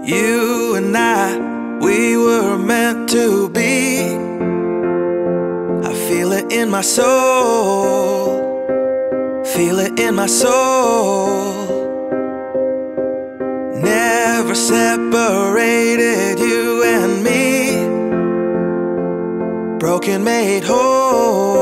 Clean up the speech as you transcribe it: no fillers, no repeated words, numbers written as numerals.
You and I, we were meant to be. I feel it in my soul, feel it in my soul. Never separated, you and me. Broken made whole.